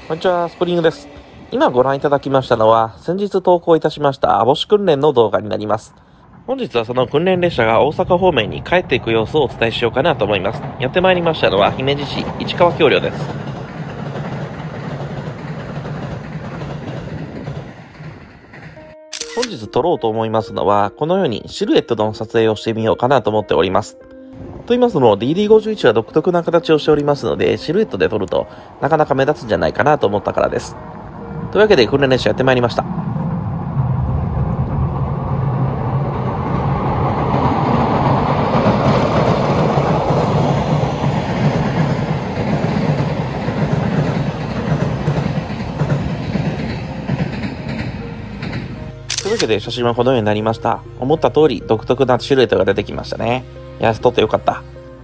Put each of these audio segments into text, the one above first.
こんにちは、スプリングです。今ご覧いただきましたのは、先日投稿いたしました網走訓練の動画になります。本日はその訓練列車が大阪方面に帰っていく様子をお伝えしようかなと思います。やってまいりましたのは、姫路市市川橋梁です。本日撮ろうと思いますのは、このようにシルエットの撮影をしてみようかなと思っております。と言いますのも DD51 は独特な形をしておりますので、シルエットで撮るとなかなか目立つんじゃないかなと思ったからです。というわけで訓練列車やってまいりました。というわけで写真はこのようになりました。思った通り独特なシルエットが出てきましたね。いや、撮ってよかった。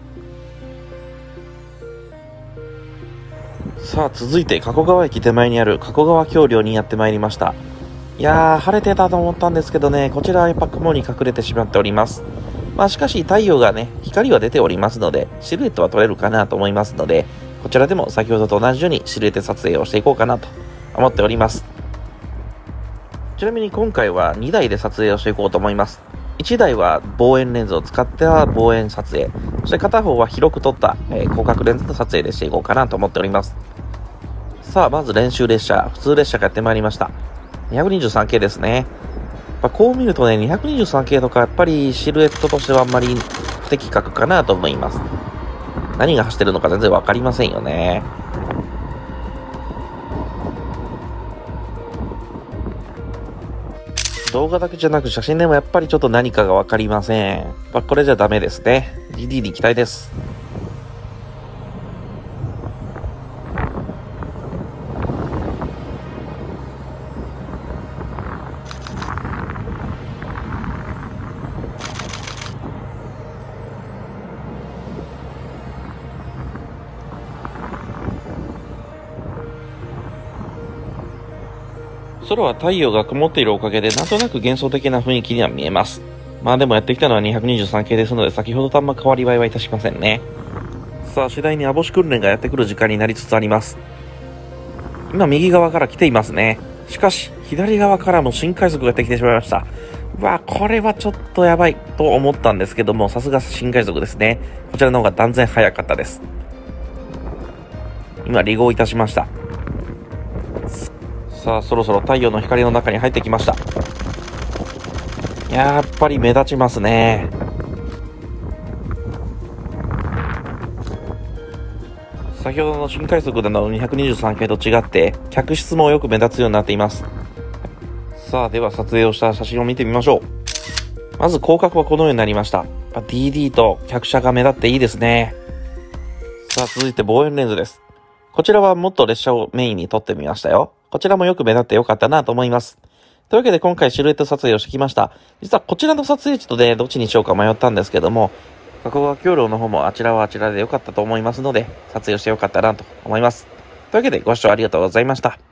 さあ続いて加古川駅手前にある加古川橋梁にやってまいりました。いやー晴れてたと思ったんですけどね、こちらはやっぱ雲に隠れてしまっております。しかし太陽がね、光は出ておりますので、シルエットは撮れるかなと思いますので、こちらでも先ほどと同じようにシルエット撮影をしていこうかなと思っております。ちなみに今回は2台で撮影をしていこうと思います。1台は望遠レンズを使った望遠撮影、そして片方は広く撮った、広角レンズの撮影でしていこうかなと思っております。さあまず練習列車、普通列車がやってまいりました。223系ですね。こう見るとね、223系とかやっぱりシルエットとしてはあんまり不適格かなと思います。何が走ってるのか全然わかりませんよね。動画だけじゃなく写真でもやっぱりちょっと何かがわかりません。これじゃダメですね。DD に期待です。空は太陽が曇っているおかげでなんとなく幻想的な雰囲気には見えます。でもやってきたのは223系ですので、先ほどとあんま変わり映えはいたしませんね。さあ次第に網走訓練がやってくる時間になりつつあります。今右側から来ていますね。しかし左側からも新快速がやってきてしまいました。これはちょっとやばいと思ったんですけども、さすが新快速ですね。こちらの方が断然早かったです。今離合いたしました。さあそろそろ太陽の光の中に入ってきました。やっぱり目立ちますね。先ほどの新快速での223系と違って客室もよく目立つようになっています。さあでは撮影をした写真を見てみましょう。まず広角はこのようになりました。DD と客車が目立っていいですね。さあ続いて望遠レンズです。こちらはもっと列車をメインに撮ってみましたよ。こちらもよく目立ってよかったなと思います。というわけで今回シルエット撮影をしてきました。実はこちらの撮影地とでどっちにしようか迷ったんですけども、加古川橋梁の方もあちらはあちらでよかったと思いますので、撮影してよかったなと思います。というわけでご視聴ありがとうございました。